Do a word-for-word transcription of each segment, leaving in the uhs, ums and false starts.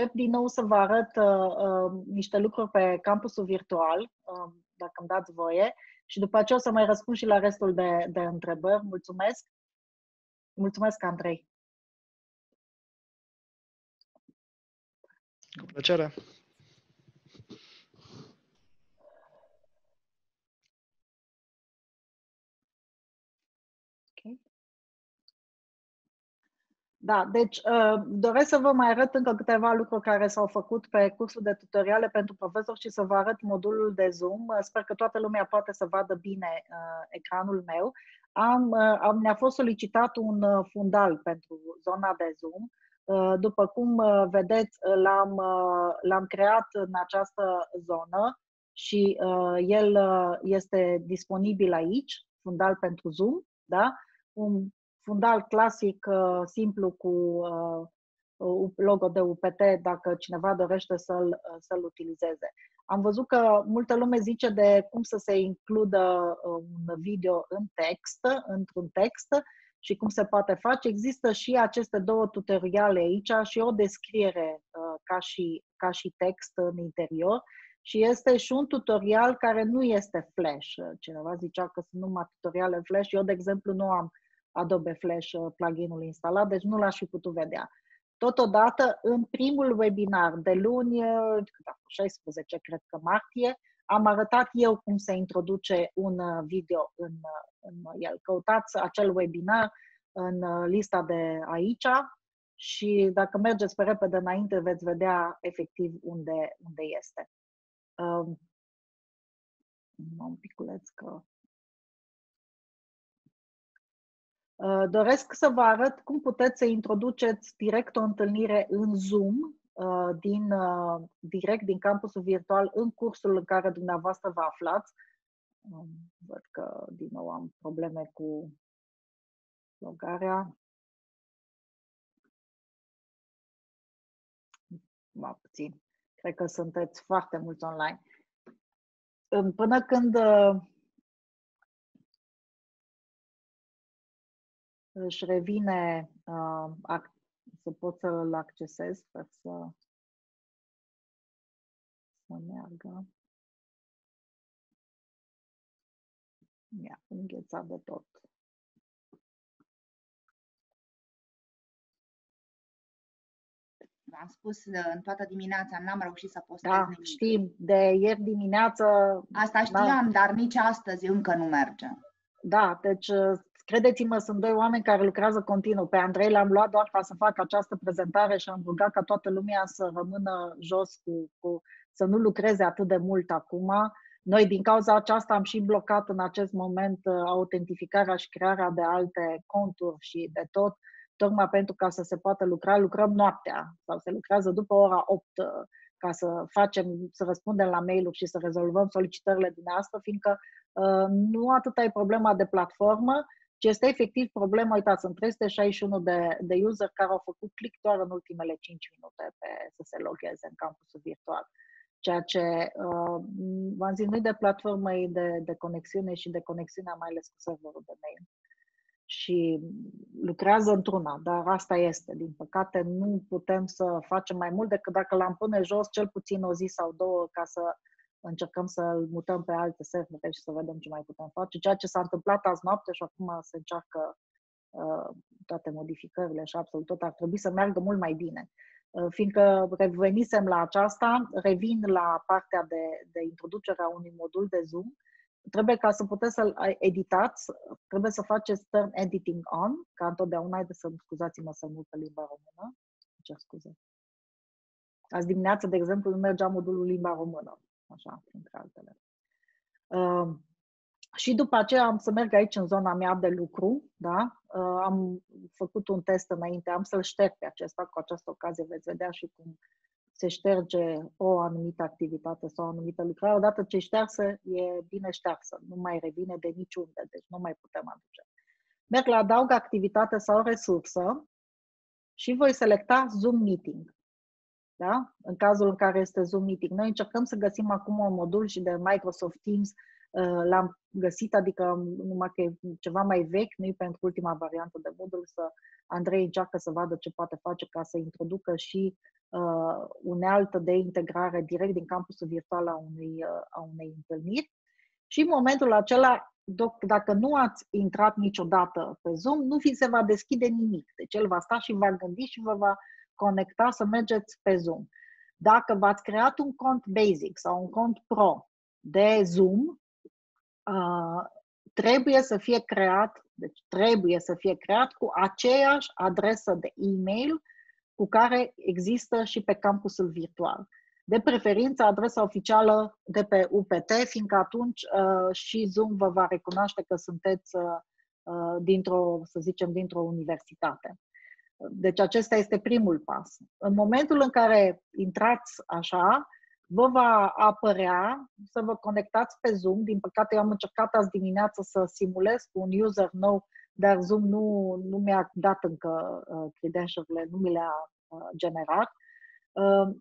încep din nou să vă arăt uh, uh, niște lucruri pe campusul virtual, uh, dacă îmi dați voie, și după aceea o să mai răspund și la restul de, de întrebări. Mulțumesc! Mulțumesc, Andrei! Cu plăcere! Okay. Da, deci doresc să vă mai arăt încă câteva lucruri care s-au făcut pe cursul de tutoriale pentru profesori și să vă arăt modulul de Zoom. Sper că toată lumea poate să vadă bine uh, ecranul meu. Am, uh, am, ne-a fost solicitat un uh, fundal pentru zona de Zoom. Uh, după cum uh, vedeți, l-am, uh, l-am creat în această zonă și uh, el uh, este disponibil aici, fundal pentru Zoom, da? Un fundal clasic, uh, simplu, cu uh, logo de U P T, dacă cineva dorește să-l, uh, să-l utilizeze. Am văzut că multă lume zice de cum să se includă un video în text, într-un text, și cum se poate face. Există și aceste două tutoriale aici și o descriere uh, ca, și, ca și text în interior. Și este și un tutorial care nu este Flash. Cineva zicea că sunt numai tutoriale Flash. Eu, de exemplu, nu am Adobe Flash plugin-ul instalat, deci nu l-aș fi putut vedea. Totodată, în primul webinar de luni, șaisprezece, cred că martie, am arătat eu cum se introduce un video în, în el. Căutați acel webinar în lista de aici și dacă mergeți pe repede înainte, veți vedea efectiv unde, unde este. Um, un piculeț că... Doresc să vă arăt cum puteți să introduceți direct o întâlnire în Zoom, din, direct din campusul virtual, în cursul în care dumneavoastră vă aflați. Văd că din nou am probleme cu logarea. Mă puțin. Cred că sunteți foarte mulți online. Până când își revine uh, să pot să-l accesez, sper să, să meargă. Mi-a înghețat de tot. V-am spus în toată dimineața, n-am reușit să postez da, nimic. Știm, de ieri dimineață... Asta știam, da. Dar nici astăzi încă nu merge. Da, deci credeți-mă, sunt doi oameni care lucrează continuu. Pe Andrei l-am luat doar ca să fac această prezentare și am rugat ca toată lumea să rămână jos, cu, cu, să nu lucreze atât de mult acum. Noi, din cauza aceasta, am și blocat în acest moment autentificarea și crearea de alte conturi și de tot, tocmai pentru ca să se poată lucra. Lucrăm noaptea sau se lucrează după ora opt ca să facem, să răspundem la mail-uri și să rezolvăm solicitările dumneavoastră, fiindcă uh, nu atât e problema de platformă, ci este efectiv problema, uitați, sunt trei sute șaizeci și unu de, de user care au făcut click doar în ultimele cinci minute pe, să se logheze în campusul virtual. Ceea ce, uh, v-am zis, nu de platformă, e de, de conexiune și de conexiunea mai ales cu serverul de mail. Și lucrează într-una, dar asta este. Din păcate, nu putem să facem mai mult decât dacă l-am pune jos cel puțin o zi sau două ca să încercăm să-l mutăm pe alte servere și să vedem ce mai putem face. Ceea ce s-a întâmplat azi noapte și acum se încearcă uh, toate modificările și absolut tot ar trebui să meargă mult mai bine. Uh, fiindcă revenisem la aceasta, revin la partea de, de introducere a unui modul de Zoom. Trebuie ca să puteți să-l editați, trebuie să faceți turn editing on, ca întotdeauna, de să scuzați-mă să nu pe limba română. Ce scuze. Azi dimineață, de exemplu, nu mergea modulul limba română, așa, printre altele. Uh, și după aceea am să merg aici în zona mea de lucru, da? Uh, am făcut un test înainte, am să-l șterg pe acesta, cu această ocazie veți vedea și cum se șterge o anumită activitate sau o anumită lucrare. Odată ce ștearsă, e bine ștearsă, nu mai revine de niciunde, deci nu mai putem aduce. Merg la adaug activitate sau resursă și voi selecta Zoom Meeting. Da? În cazul în care este Zoom Meeting. Noi încercăm să găsim acum un modul și de Microsoft Teams, l-am găsit, adică numai că e ceva mai vechi, nu-i pentru ultima variantă de modul, să Andrei încearcă să vadă ce poate face ca să introducă și uh, unealtă de integrare direct din campusul virtual a unei, uh, a unei întâlniri. Și în momentul acela, dacă nu ați intrat niciodată pe Zoom, nu vi se va deschide nimic. Deci el va sta și va gândi și vă va conecta să mergeți pe Zoom. Dacă v-ați creat un cont Basic sau un cont Pro de Zoom, uh, trebuie să fie creat, deci trebuie să fie creat cu aceeași adresă de e-mail cu care există și pe campusul virtual. De preferință, adresa oficială de pe U P T, fiindcă atunci uh, și Zoom vă va recunoaște că sunteți uh, dintr-o, să zicem, dintr-o universitate. Deci acesta este primul pas. În momentul în care intrați așa, vă va apărea să vă conectați pe Zoom. Din păcate, eu am încercat azi dimineață să simulez cu un user nou, dar Zoom nu, nu mi-a dat încă uh, credential-urile, nu mi le-a uh, generat. Uh,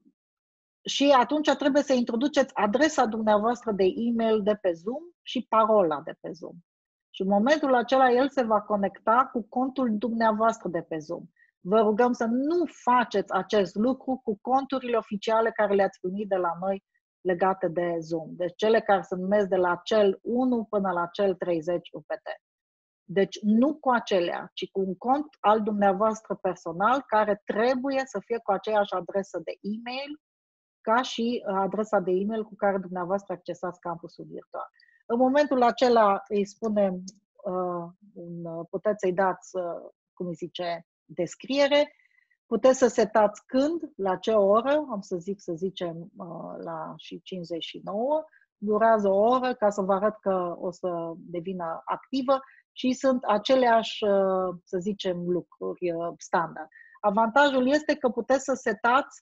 și atunci trebuie să introduceți adresa dumneavoastră de e-mail de pe Zoom și parola de pe Zoom. Și în momentul acela el se va conecta cu contul dumneavoastră de pe Zoom. Vă rugăm să nu faceți acest lucru cu conturile oficiale care le-ați primit de la noi legate de Zoom. Deci cele care se numesc de la cel unu până la cel treizeci U P T. Deci nu cu acelea, ci cu un cont al dumneavoastră personal care trebuie să fie cu aceeași adresă de e-mail ca și adresa de e-mail cu care dumneavoastră accesați campusul virtual. În momentul acela îi spunem, uh, un, puteți să-i dați, uh, cum îi zice, descriere, puteți să setați când, la ce oră, am să zic, să zicem, uh, la și cincizeci și nouă, durează o oră ca să vă arăt că o să devină activă și sunt aceleași, uh, să zicem, lucruri uh, standard. Avantajul este că puteți să setați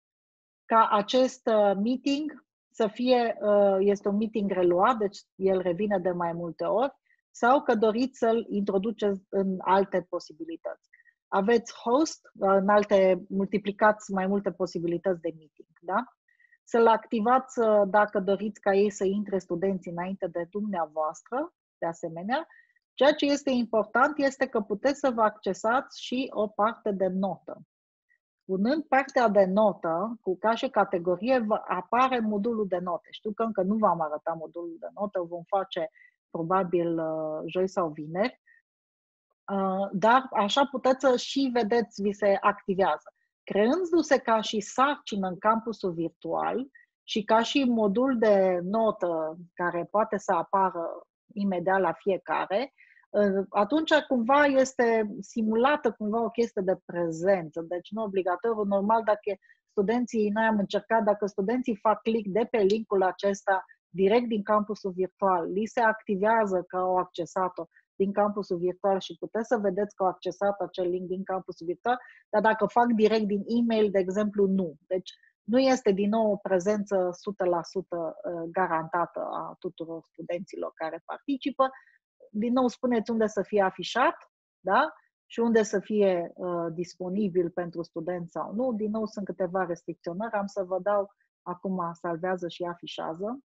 ca acest uh, meeting să fie, uh, este un meeting reluat, deci el revine de mai multe ori, sau că doriți să-l introduceți în alte posibilități. Aveți host, în alte, multiplicați mai multe posibilități de meeting, da? Să-l activați dacă doriți ca ei să intre studenții înainte de dumneavoastră, de asemenea. Ceea ce este important este că puteți să vă accesați și o parte de notă. Punând partea de notă, cu ca și categorie, vă apare modulul de note. Știu că încă nu v-am arătat modulul de note, o vom face probabil joi sau vineri, dar așa puteți să și vedeți, vi se activează. Creându-se ca și sarcină în campusul virtual și ca și modul de notă care poate să apară imediat la fiecare, atunci cumva este simulată cumva o chestie de prezență, deci nu obligatoriu. Normal, dacă studenții, noi am încercat, dacă studenții fac click de pe linkul acesta direct din campusul virtual, li se activează că au accesat-o din campusul virtual și puteți să vedeți că au accesat acel link din campusul virtual, dar dacă fac direct din e-mail, de exemplu, nu. Deci nu este din nou o prezență o sută la sută garantată a tuturor studenților care participă. Din nou spuneți unde să fie afișat, da? Și unde să fie uh, disponibil pentru studenți sau nu. Din nou sunt câteva restricționări, am să vă dau acum salvează și afișează.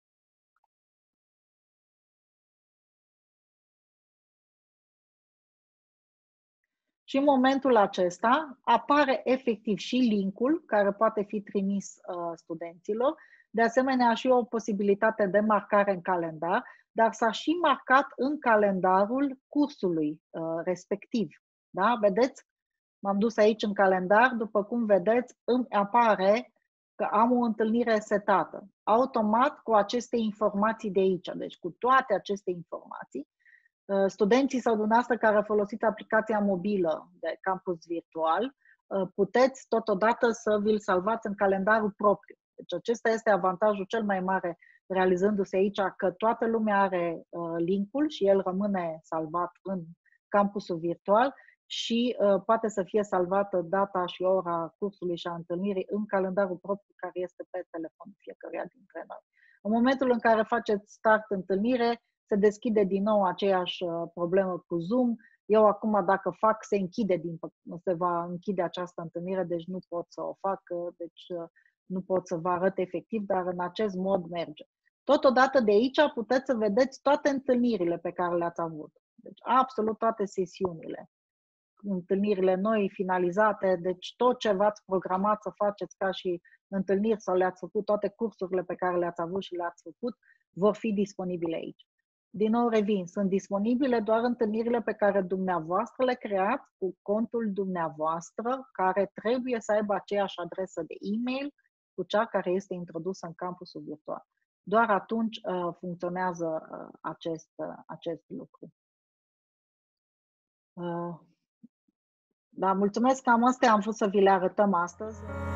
Și în momentul acesta apare efectiv și linkul care poate fi trimis uh, studenților. De asemenea, și o posibilitate de marcare în calendar, dar s-a și marcat în calendarul cursului uh, respectiv. Da? Vedeți? M-am dus aici în calendar, după cum vedeți, îmi apare că am o întâlnire setată. Automat cu aceste informații de aici, deci cu toate aceste informații, studenții sau dumneavoastră care folosiți aplicația mobilă de campus virtual, puteți totodată să vi-l salvați în calendarul propriu. Deci acesta este avantajul cel mai mare realizându-se aici, că toată lumea are linkul și el rămâne salvat în campusul virtual și poate să fie salvată data și ora cursului și a întâlnirii în calendarul propriu care este pe telefonul fiecăruia dintre noi. În momentul în care faceți start întâlnire, se deschide din nou aceeași problemă cu Zoom. Eu acum, dacă fac, se închide, din, se va închide această întâlnire, deci nu pot să o fac, deci nu pot să vă arăt efectiv, dar în acest mod merge. Totodată de aici puteți să vedeți toate întâlnirile pe care le-ați avut. Deci absolut toate sesiunile. întâlnirile noi, finalizate, deci tot ce v-ați programat să faceți ca și întâlniri sau le-ați făcut, toate cursurile pe care le-ați avut și le-ați făcut, vor fi disponibile aici. Din nou revin, sunt disponibile doar întâlnirile pe care dumneavoastră le creați cu contul dumneavoastră, care trebuie să aibă aceeași adresă de e-mail cu cea care este introdusă în campusul virtual. Doar atunci uh, funcționează uh, acest, uh, acest lucru. Uh, da, mulțumesc, cam astea am vrut să vi le arătăm astăzi.